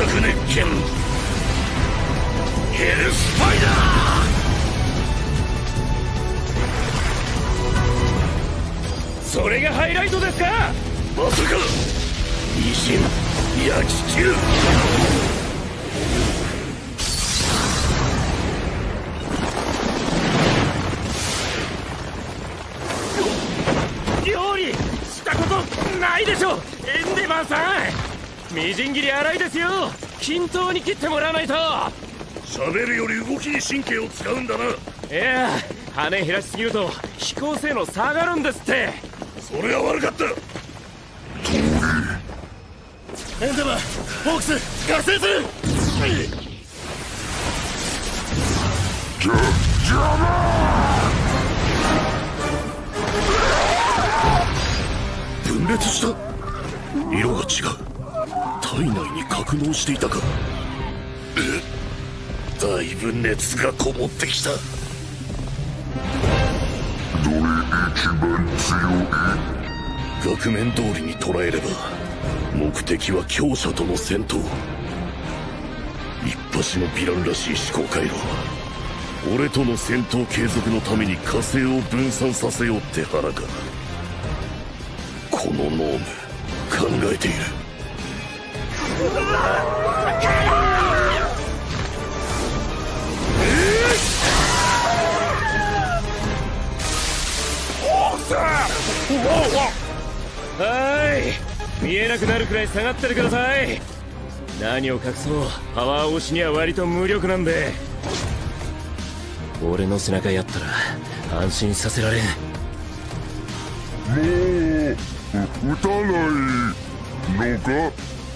灼熱剣ヘルスパイダー。それがハイライトですか。まさか維新焼き切る。料理したことないでしょエンデバーさん。みじん切り荒いですよ。均等に切ってもらわないと。喋るより動きに神経を使うんだな。いや羽減らしすぎると飛行性能下がるんですって。それは悪かった。エンデバーホークス加勢する。邪魔。分裂した。色が違う。体内に格納していたか。だいぶ熱がこもってきた。どれ一番強い。額面通りに捉えれば目的は強者との戦闘。一発のヴィランらしい思考回路。俺との戦闘継続のために火星を分散させようって腹か。このノーム考えている。はい見えなくなるくらい下がっててください。何を隠そうパワー押しには割と無力なんで。俺の背中やったら安心させられん。 もう撃たないのか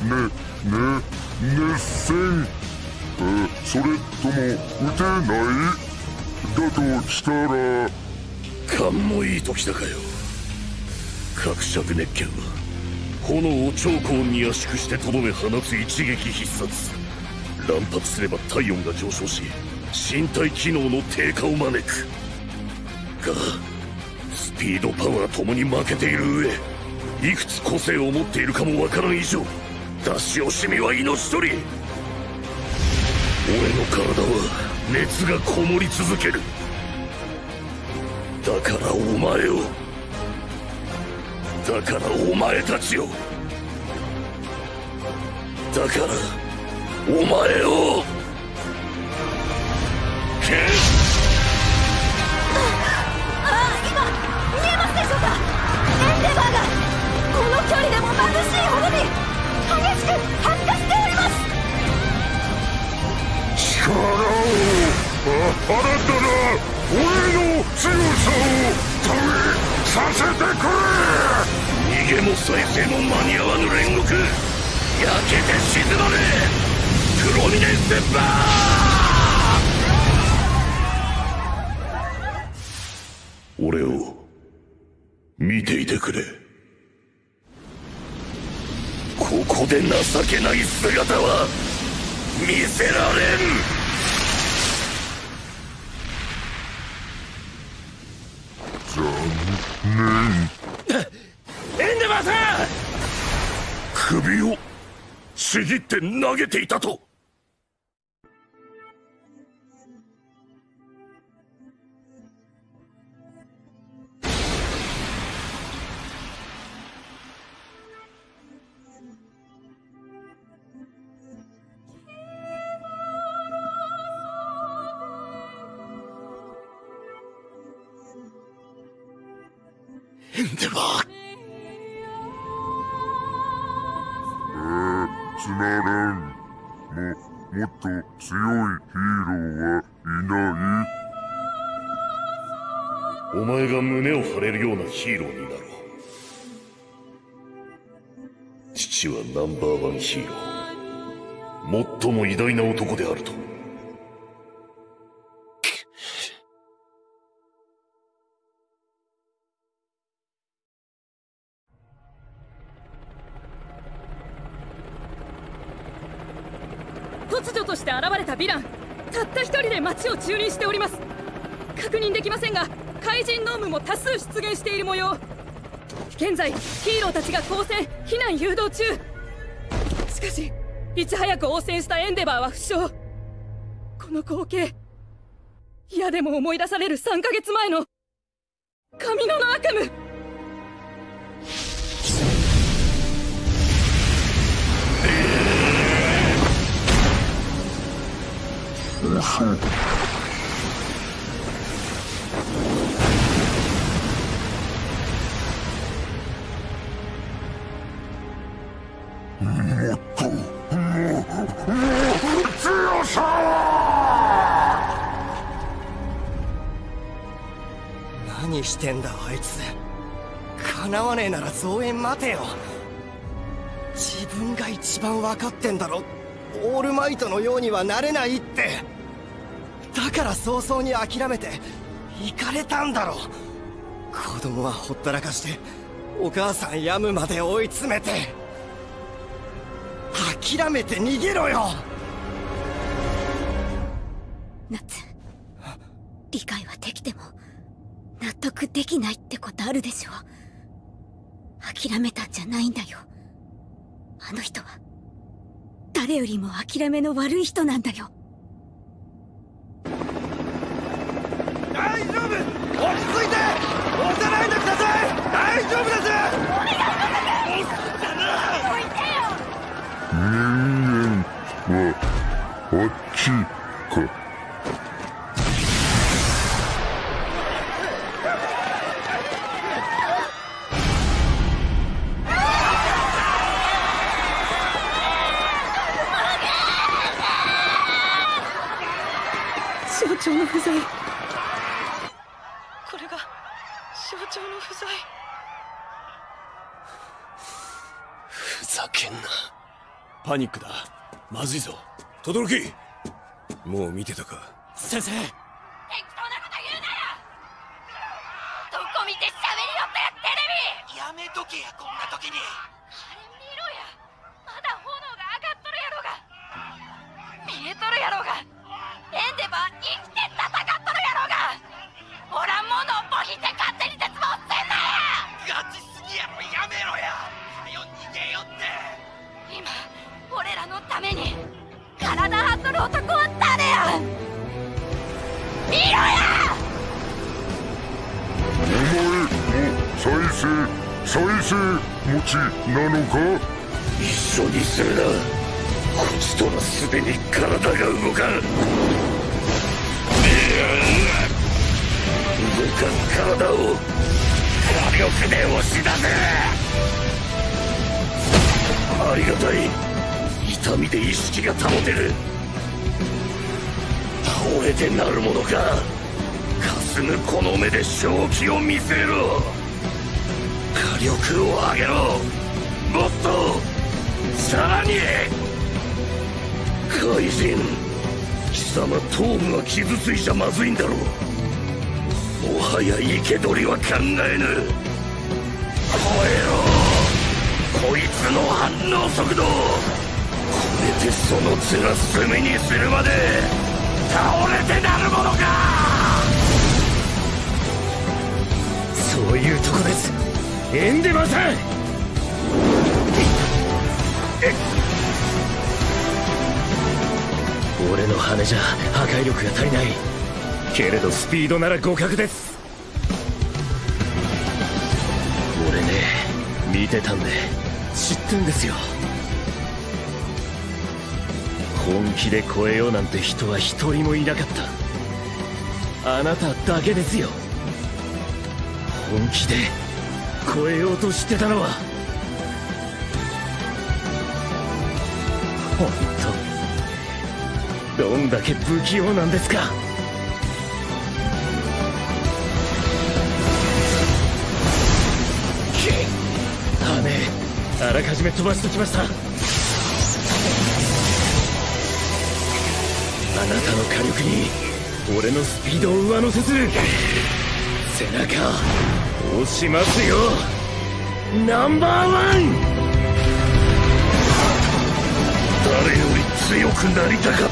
熱戦。それとも撃てないだとしたら。 勘もいい時だかよ。核灼熱剣は炎を超高温に圧縮してとどめ放つ一撃必殺。乱発すれば体温が上昇し身体機能の低下を招くが、スピードパワーともに負けている上いくつ個性を持っているかもわからん以上出し惜しみは命取り。俺の体は熱がこもり続ける。だからお前を、だからお前たちを、だからお前を今見えますでしょうか。エンデバーがこの距離でも眩しいほどに激しく発火しております。 力を新たな俺の強さを試させてくれ。 逃げも再生も間に合わぬ煉獄。焼けて沈まれプロミネンスバー。俺を見ていてくれ。ここで情けない姿は見せられん。 残念。 エンデバーさん。首をちぎって投げていたと。エンデバー。 つまらん。もっと強いヒーローはいない。 お前が胸を張れるようなヒーローになろう。父はナンバーワンヒーロー。最も偉大な男であると。 突如として現れたヴィラン、たった一人で町を駐輪しております。確認できませんが怪人ノームも多数出現している模様。現在ヒーローたちが交戦避難誘導中。しかしいち早く応戦したエンデバーは負傷。この光景、嫌でも思い出される3ヶ月前の神野の悪夢。 強さ。 何してんだあいつ。叶わねえなら増援待てよ。自分が一番分かってんだろ。オールマイトのようにはなれないって。だから早々に諦めて行かれたんだろ。子供はほったらかしてお母さん病むまで追い詰めて。諦めて逃げろよ。 夏、理解はできても納得できないってことあるでしょ。諦めたんじゃないんだよ。あの人は誰よりも諦めの悪い人なんだよ。 大丈夫、落ち着いて。押さないでください。大丈夫です。お願い人間はあっちか。 象徴の不在。これが象徴の不在。 ふざけんな。パニックだ。まずいぞ。轟、もう見てたか。 先生、 適当なこと言うなよ。どこ見て喋りよってテレビ。 やめとけや、こんな時に。 あれ見ろや。まだ炎が上がっとるやろが。見えとるやろが。エンデバー生きて戦っとるやろが。おらんものをボヒって勝手に絶望せんなや。 ガチすぎやろ。やめろや。はよ逃げよって。 今俺らのために体張っとる男は誰や。見ろや。 お前も再生持ちなのか。 一緒にするな。こちとはすでに体が動かん。動かん体を火力で押し出せ。ありがたい。痛みで意識が保てる。倒れてなるものか。霞むこの目で正気を見せろ。火力を上げろ。もっとさらに。怪人、貴様頭部が傷ついちゃまずいんだろう。もはや生け捕りは考えぬ。超えろ、こいつの反応速度。これでその面隅にするまで倒れてなるものか。そういうとこです、エンデバーさん。俺の羽じゃ破壊力が足りないけれどスピードなら互角です。俺ね、見てたんで知ってんですよ。本気で超えようなんて人は一人もいなかった。あなただけですよ。本気で超えようとしてたのは。本当、どんだけ不器用なんですか。羽あらかじめ飛ばしときました。あなたの火力に俺のスピードを上乗せする。背中押しますよ、ナンバーワン。誰より強くなりたかった。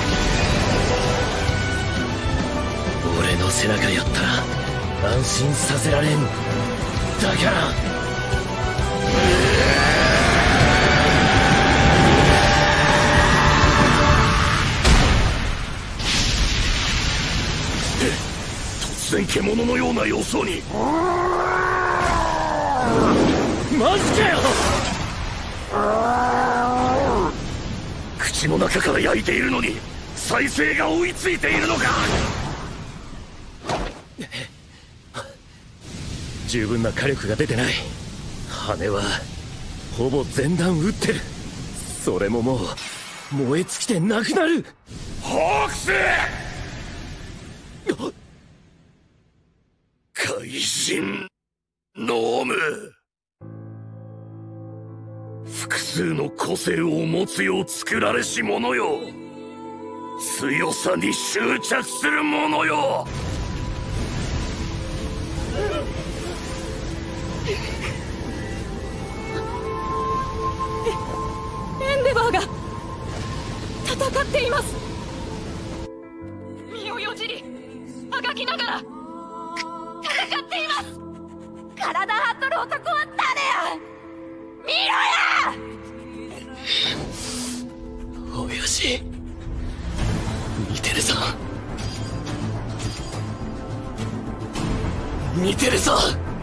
俺の背中やったら安心させられん。だから獣のような様相に。 マジかよ。 口の中から焼いているのに再生が追いついているのか。 十分な火力が出てない。羽はほぼ全弾撃ってる。それももう燃え尽きてなくなる。 ホークス！怪人ノーム。複数の個性を持つよう作られし者よ。強さに執着する者よ。 エンデバーが戦っています。身をよじりあがきながら戦っています。体張っとる男は誰や。見ろや。 親父見てるぞ。見てるぞ。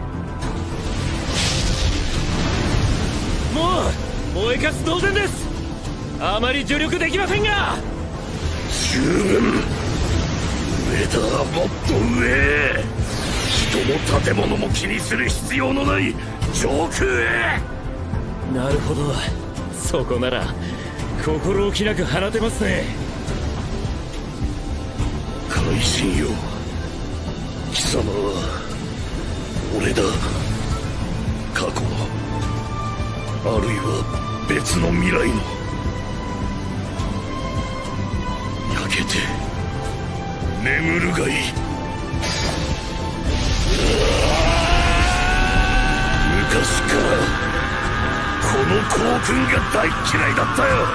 もう燃えかす同然です。あまり助力できませんが。 十分。上だ、もっと上。人も建物も気にする必要のない上空へ。 なるほど、そこなら心置きなく放てますね。 怪人よ、貴様は俺だ。過去の、あるいは別の未来の。焼けて眠るがいい。昔からこの校訓が大嫌いだったよ。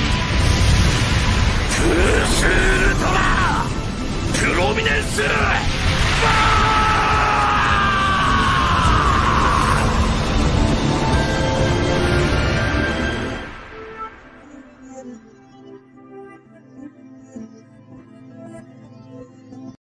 クースウルトラプロミネンス。